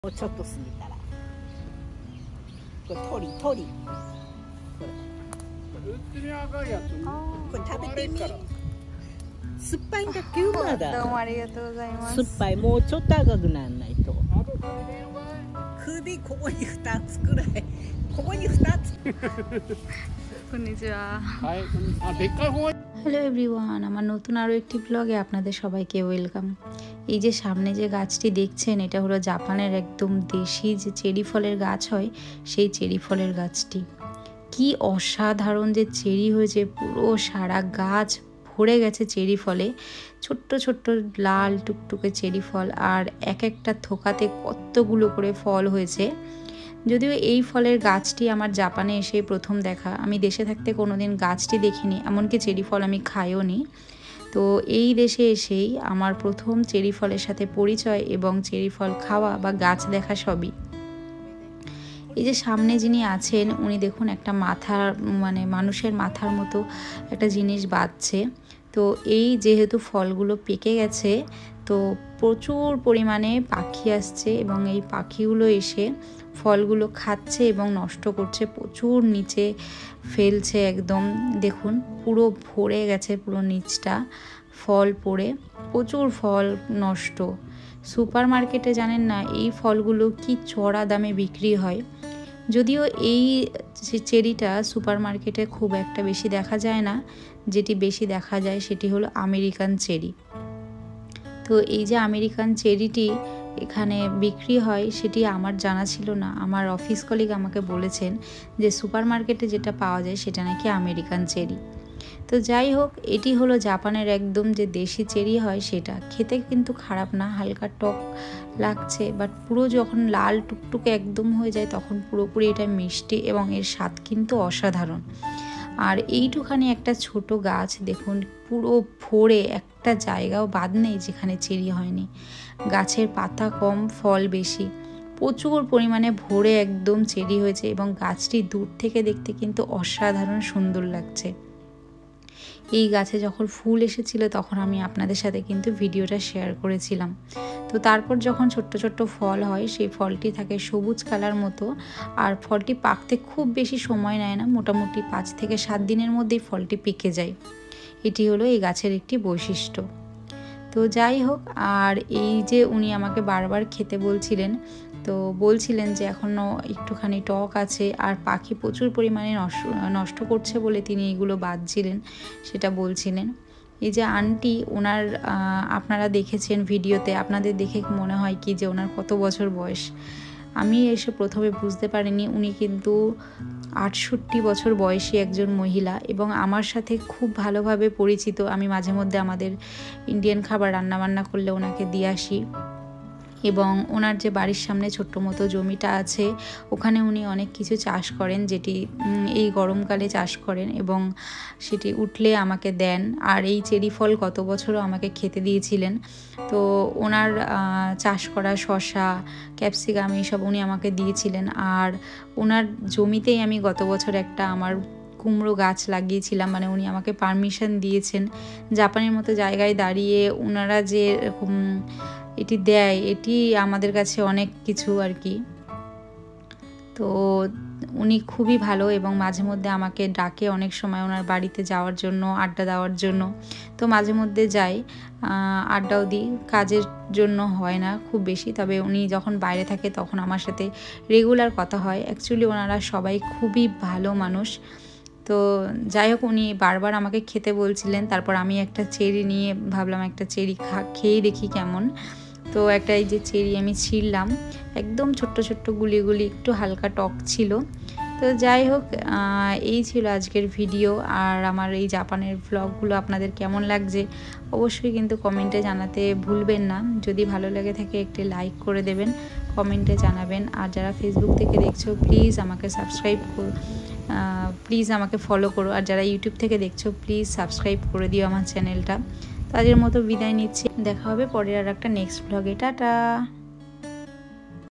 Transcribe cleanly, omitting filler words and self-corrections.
もうちょっと過ぎたらこれ鳥これこれ食べてみ。酸っぱいんだっけ。まだどうもありがとうございます。 酸っぱい。もうちょっと赤くならないと。首ここに2つくらい。ここに2つ。 こんにちは。 hello everyone, আমার নতুন আরও একটি ব্লগে আপনাদের সবাইকে ওয়েলকাম। এই যে সামনে যে গাছটি দেখছেন, এটা হলো জাপানের একদম দেশি যে চেরি ফলের গাছ হয়, সেই চেরি ফলের গাছটি। কি অসাধারণ যে চেরি হয়েছে, পুরো সারা গাছ ভরে গেছে চেরি ফলে। ছোট্ট ছোট্ট লাল টুকটুকে চেরি ফল, আর এক একটা থোকাতে কতগুলো করে ফল হয়েছে। যদিও এই ফলের গাছটি আমার জাপানে এসে প্রথম দেখা, আমি দেশে থাকতে কোনোদিন গাছটি দেখিনি, এমনকি চেরি ফল আমি খাইও নি। তো এই দেশে এসেই আমার প্রথম চেরি ফলের সাথে পরিচয় এবং চেরি ফল খাওয়া বা গাছ দেখা সবই। এই যে সামনে যিনি আছেন, উনি দেখুন একটা মাথার মানে মানুষের মাথার মতো একটা জিনিস বাঁধছে। তো এই যেহেতু ফলগুলো পেকে গেছে, তো প্রচুর পরিমাণে পাখি আসছে এবং এই পাখিগুলো এসে ফলগুলো খাচ্ছে এবং নষ্ট করছে, প্রচুর নিচে ফেলছে। একদম দেখুন পুরো ভরে গেছে পুরো নিচটা ফল পড়ে, প্রচুর ফল নষ্ট। সুপার মার্কেটে জানেন না এই ফলগুলো কি চড়া দামে বিক্রি হয়। যদিও এই চেরিটা সুপার মার্কেটে খুব একটা বেশি দেখা যায় না, যেটি বেশি দেখা যায় সেটি হলো আমেরিকান চেরি। তো এই যে আমেরিকান চেরিটি এখানে বিক্রি হয় সেটি আমার জানা ছিল না। আমার অফিস কলিগ আমাকে বলেছেন যে সুপার মার্কেটে যেটা পাওয়া যায় সেটা নাকি আমেরিকান চেরি। তো যাই হোক, এটি হলো জাপানের একদম যে দেশি চেরি হয় সেটা। খেতে কিন্তু খারাপ না, হালকা টক লাগছে, বাট পুরো যখন লাল টুকটুকে একদম হয়ে যায় তখন পুরোপুরি এটা মিষ্টি এবং এর স্বাদ কিন্তু অসাধারণ। আর এইটুখানি একটা ছোট গাছ দেখুন, পুরো ভরে একটা জায়গাও বাদ নেই যেখানে চেরি হয়নি। গাছের পাতা কম, ফল বেশি, প্রচুর পরিমাণে ভরে একদম চেরি হয়েছে এবং গাছটি দূর থেকে দেখতে কিন্তু অসাধারণ সুন্দর লাগছে। এই গাছে যখন ফুল এসেছিল তখন আমি আপনাদের সাথে কিন্তু ভিডিওটা শেয়ার করেছিলাম। তো তারপর যখন ছোট্ট ছোট্ট ফল হয়, সেই ফলটি থাকে সবুজ কালার মতো, আর ফলটি পাকতে খুব বেশি সময় নেয় না, মোটামুটি 5 থেকে 7 দিনের মধ্যেই ফলটি পেকে যায়। এটি হলো এই গাছের একটি বৈশিষ্ট্য। তো যাই হোক, আর এই যে উনি আমাকে বারবার খেতে বলছিলেন, তো বলছিলেন যে এখনও একটুখানি টক আছে আর পাখি প্রচুর পরিমাণে নষ্ট করছে বলে তিনি এগুলো বাঁধছিলেন, সেটা বলছিলেন। এই যে আন্টি, ওনার আপনারা দেখেছেন ভিডিওতে, আপনাদের দেখে মনে হয় কি যে ওনার কত বছর বয়স। আমি এসে প্রথমে বুঝতে পারিনি, উনি কিন্তু 68 বছর বয়সী একজন মহিলা এবং আমার সাথে খুব ভালোভাবে পরিচিত। আমি মাঝে মধ্যে আমাদের ইন্ডিয়ান খাবার রান্নাবান্না করলে ওনাকে দিয়ে আসি, এবং ওনার যে বাড়ির সামনে ছোট্ট মতো জমিটা আছে ওখানে উনি অনেক কিছু চাষ করেন, যেটি এই গরমকালে চাষ করেন এবং সেটি উঠলে আমাকে দেন। আর এই চেরি ফল গত বছরও আমাকে খেতে দিয়েছিলেন। তো ওনার চাষ করা শসা, ক্যাপসিকাম এইসব উনি আমাকে দিয়েছিলেন। আর ওনার জমিতেই আমি গত বছর একটা আমার কুমড়ো গাছ লাগিয়েছিলাম, মানে উনি আমাকে পারমিশন দিয়েছেন। জাপানের মতো জায়গায় দাঁড়িয়ে ওনারা যে এরকম এটি দেয়, এটি আমাদের কাছে অনেক কিছু আর কি। তো উনি খুবই ভালো এবং মাঝে মধ্যে আমাকে ডাকে অনেক সময় ওনার বাড়িতে যাওয়ার জন্য, আড্ডা দেওয়ার জন্য। তো মাঝে মধ্যে যাই, আড্ডাও দিই, কাজের জন্য হয় না খুব বেশি, তবে উনি যখন বাইরে থাকে তখন আমার সাথে রেগুলার কথা হয়। অ্যাকচুয়ালি ওনারা সবাই খুবই ভালো মানুষ। তো যাই হোক, উনি বারবার আমাকে খেতে বলছিলেন। তারপর আমি একটা চেরি নিয়ে ভাবলাম একটা চেরি খেয়ে দেখি কেমন। তো একটা এই যে চেরি আমি ছিঁড়লাম, একদম ছোট্ট ছোট্ট গুলি একটু হালকা টক ছিল। তো যাই হোক, এই ছিল আজকের ভিডিও। আর আমার এই জাপানের ভ্লগগুলো আপনাদের কেমন লাগছে অবশ্যই কিন্তু কমেন্টে জানাতে ভুলবেন না। যদি ভালো লেগে থাকে একটি লাইক করে দেবেন, কমেন্টে জানাবেন। আর যারা ফেসবুক থেকে দেখছো প্লিজ আমাকে প্লিজ আমাকে ফলো করো। আর যারা ইউটিউব থেকে দেখছো প্লিজ সাবস্ক্রাইব করে দিও আমার চ্যানেলটা। তাদের মতো বিদায় নিচ্ছি, দেখা হবে পরের আর একটা নেক্সট ব্লগে। টাটা।